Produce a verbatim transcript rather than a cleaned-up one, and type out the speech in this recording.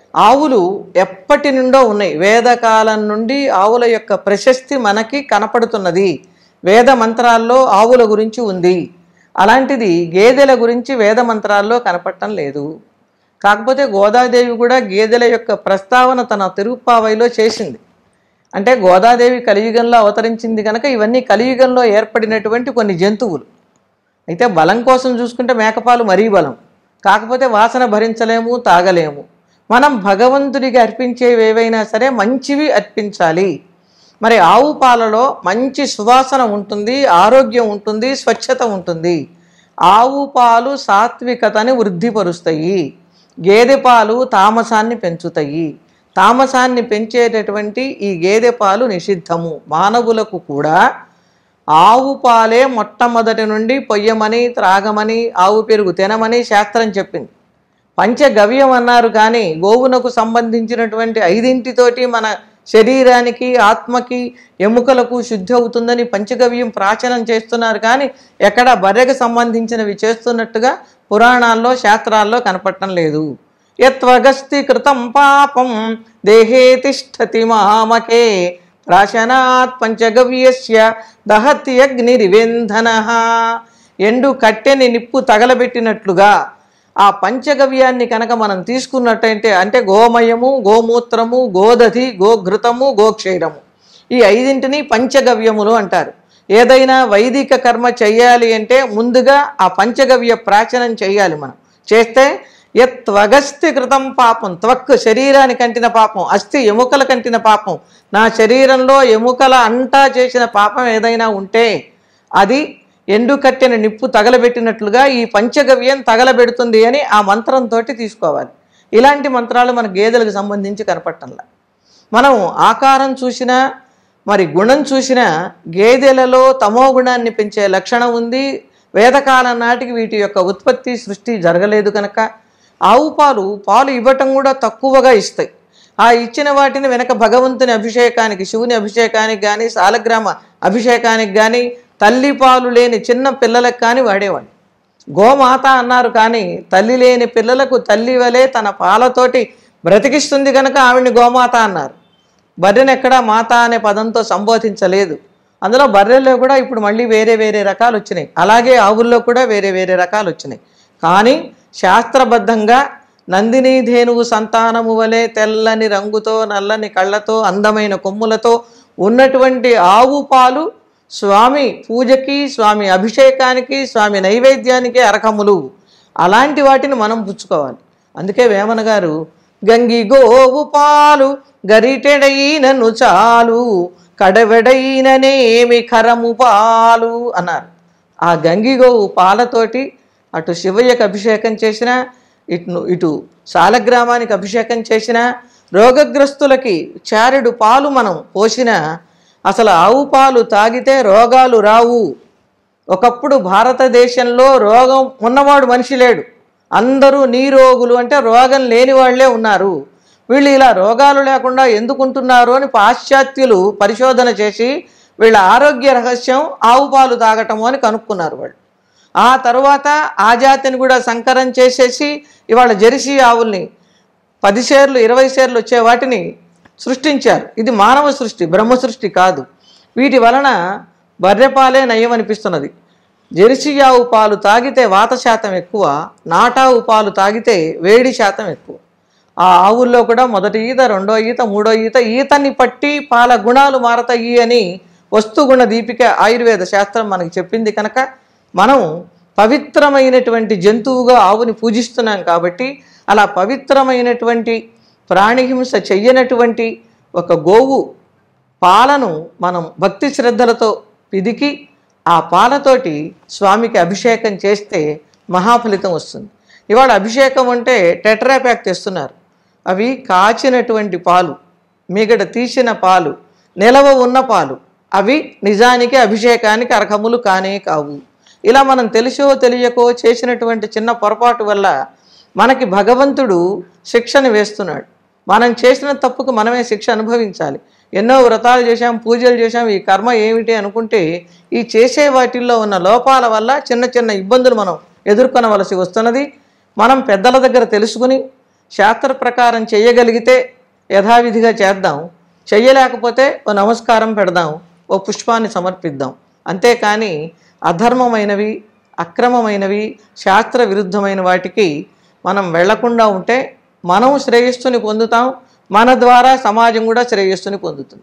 ఆవులు ఎప్పటి నుండో ఉన్నాయి. వేదకాలం నుండి ఆవుల యొక్క ప్రశస్తి మనకి కనపడుతున్నది. వేద మంత్రాల్లో ఆవుల గురించి ఉంది. అలాంటిది గేదెల గురించి వేద మంత్రాల్లో కనపడటం లేదు. కాకపోతే గోదాదేవి కూడా గేదెల యొక్క ప్రస్తావన తన తిరుప్పావైలో చేసింది. అంటే గోదాదేవి కలియుగంలో అవతరించింది కనుక ఇవన్నీ కలియుగంలో ఏర్పడినటువంటి కొన్ని జంతువులు. అయితే బలం కోసం చూసుకుంటే మేకపాలు మరీ బలం, కాకపోతే వాసన భరించలేము, తాగలేము. మనం భగవంతుడికి అర్పించేవి ఏవైనా సరే మంచివి అర్పించాలి. మరి ఆవు పాలలో మంచి సువాసన ఉంటుంది, ఆరోగ్యం ఉంటుంది, స్వచ్ఛత ఉంటుంది. ఆవు పాలు సాత్వికతని వృద్ధిపరుస్తాయి. గేదె పాలు తామసాన్ని పెంచుతాయి. తామసాన్ని పెంచేటటువంటి ఈ గేదె పాలు నిషిద్ధము. మానవులకు కూడా ఆవు పాలే మొట్టమొదటి నుండి పొయ్యమని, త్రాగమని, ఆవు పెరుగు తినమని శాస్త్రం చెప్పింది. పంచగవ్యం అన్నారు, కానీ గోవునకు సంబంధించినటువంటి ఐదింటితోటి మన శరీరానికి, ఆత్మకి, ఎముకలకు శుద్ధి అవుతుందని పంచగవ్యం ప్రాచనం చేస్తున్నారు. కానీ ఎక్కడ బర్రెకు సంబంధించినవి చేస్తున్నట్టుగా పురాణాల్లో, శాస్త్రాల్లో కనపడటం లేదు. యత్వగస్తి కృతం పాపం దేహే తిష్టతి మామకే ప్రాశనాత్ పంచగవ్యస్య దహత్యగ్నిరివేంధనః. ఎండు కట్టెని నిప్పు తగలబెట్టినట్లుగా ఆ పంచగవ్యాన్ని కనుక మనం తీసుకున్నట్టయితే, అంటే గోమయము, గోమూత్రము, గోదధి, గోఘృతము, గోక్షీరము, ఈ ఐదింటిని పంచగవ్యములు అంటారు. ఏదైనా వైదిక కర్మ చెయ్యాలి అంటే ముందుగా ఆ పంచగవ్య ప్రాచనం చేయాలి. మనం చేస్తే యత్వగస్తి కృతం పాపం, త్వక్ శరీరానికి అంటిన పాపం, అస్థి ఎముకల కంటిన పాపం, నా శరీరంలో ఎముకల అంటా చేసిన పాపం ఏదైనా ఉంటే అది ఎండు కట్టెన నిప్పు తగలబెట్టినట్లుగా ఈ పంచగవ్యం తగలబెడుతుంది అని ఆ మంత్రంతో తీసుకోవాలి. ఇలాంటి మంత్రాలు మన గేదెలకు సంబంధించి కనపట్టంలా. మనం ఆకారం చూసినా, మరి గుణం చూసినా గేదెలలో తమో గుణాన్ని పెంచే లక్షణం ఉంది. వేదకాలం నాటికి వీటి యొక్క ఉత్పత్తి, సృష్టి జరగలేదు కనుక ఆవు పాలు పాలు ఇవ్వటం కూడా తక్కువగా ఇస్తాయి. ఆ ఇచ్చిన వాటిని వెనక భగవంతుని అభిషేకానికి, శివుని అభిషేకానికి కానీ, సాలగ్రామ అభిషేకానికి కానీ, తల్లి పాలు లేని చిన్న పిల్లలకు కానీ వాడేవాడు. గోమాత అన్నారు, కానీ తల్లి లేని పిల్లలకు తల్లి వలె తన పాలతోటి బ్రతికిస్తుంది కనుక ఆవిడ్ని గోమాత అన్నారు. బర్రెను ఎక్కడా మాత అనే పదంతో సంబోధించలేదు. అందులో బర్రెల్లో కూడా ఇప్పుడు మళ్ళీ వేరే వేరే రకాలు వచ్చినాయి. అలాగే ఆవుల్లో కూడా వేరే వేరే రకాలు వచ్చినాయి. కానీ శాస్త్రబద్ధంగా నందిని ధేనువు సంతానము వలె తెల్లని రంగుతో, నల్లని కళ్ళతో, అందమైన కొమ్ములతో ఉన్నటువంటి ఆవు పాలు స్వామి పూజకి, స్వామి అభిషేకానికి, స్వామి నైవేద్యానికి అర్హములు. అలాంటి వాటిని మనం పుచ్చుకోవాలి. అందుకే వేమన గారు గంగి గోవు పాలు గరిటెడైనను చాలు కడవెడైననేమి కరము పాలు అన్నారు. ఆ గంగి గోవు పాలతోటి అటు శివయ్యకు అభిషేకం చేసినా, ఇటు ఇటు సాలగ్రామానికి అభిషేకం చేసినా, రోగగ్రస్తులకి చారెడు పాలు మనం పోసినా అసలు ఆవు పాలు తాగితే రోగాలు రావు. ఒకప్పుడు భారతదేశంలో రోగం ఉన్నవాడు మనిషి లేడు, అందరూ నీరోగులు, అంటే రోగం లేని వాళ్లే ఉన్నారు. వీళ్ళు ఇలా రోగాలు లేకుండా ఎందుకుంటున్నారు అని పాశ్చాత్యులు పరిశోధన చేసి వీళ్ళ ఆరోగ్య రహస్యం ఆవు పాలు తాగటము అని కనుక్కున్నారు వాళ్ళు. ఆ తర్వాత ఆ జాతిని కూడా సంకరం చేసేసి ఇవాళ జెర్సీ ఆవుల్ని పది షేర్లు, ఇరవై షేర్లు వచ్చే వాటిని సృష్టించారు. ఇది మానవ సృష్టి, బ్రహ్మ సృష్టి కాదు. వీటి వలన బర్రెపాలే నయం అనిపిస్తున్నది. జెర్సీ ఆవు పాలు తాగితే వాత శాతం ఎక్కువ, నాటావు పాలు తాగితే వేడి శాతం ఎక్కువ. ఆ ఆవుల్లో కూడా మొదటి ఈత, రెండో ఈత, మూడో ఈత, ఈతని పట్టి పాల గుణాలు మారతాయి అని వస్తుగుణ దీపిక ఆయుర్వేద శాస్త్రం మనకి చెప్పింది. కనుక మనం పవిత్రమైనటువంటి జంతువుగా ఆవుని పూజిస్తున్నాం కాబట్టి అలా పవిత్రమైనటువంటి ప్రాణిహింస చెయ్యనటువంటి ఒక గోవు పాలను మనం భక్తి శ్రద్ధలతో పిదికి ఆ పాలతోటి స్వామికి అభిషేకం చేస్తే మహాఫలితం వస్తుంది. ఇవాళ అభిషేకం అంటే టెట్రాప్యాక్ తెస్తున్నారు. అవి కాచినటువంటి పాలు, మిగడ తీసిన పాలు, నిలవ ఉన్న పాలు, అవి నిజానికి అభిషేకానికి అర్హములు కానే కావు. ఇలా మనం తెలుసో తెలియకో చేసినటువంటి చిన్న పొరపాటు వల్ల మనకి భగవంతుడు శిక్షను వేస్తున్నాడు. మనం చేసిన తప్పుకు మనమే శిక్ష అనుభవించాలి. ఎన్నో వ్రతాలు చేశాం, పూజలు చేశాం, ఈ కర్మ ఏమిటి అనుకుంటే ఈ చేసే వాటిల్లో ఉన్న లోపాల వల్ల చిన్న చిన్న ఇబ్బందులు మనం ఎదుర్కొనవలసి వస్తున్నది. మనం పెద్దల దగ్గర తెలుసుకుని శాస్త్ర ప్రకారం చేయగలిగితే యథావిధిగా చేద్దాం, చెయ్యలేకపోతే ఓ నమస్కారం పెడదాం, ఓ పుష్పాన్ని సమర్పిద్దాం. అంతేకాని అధర్మమైనవి, అక్రమమైనవి, శాస్త్ర విరుద్ధమైన వాటికి మనం వెళ్లకుండా ఉంటే మనం శ్రేయస్సుని పొందుతాం, మన ద్వారా సమాజం కూడా శ్రేయస్సుని పొందుతుంది.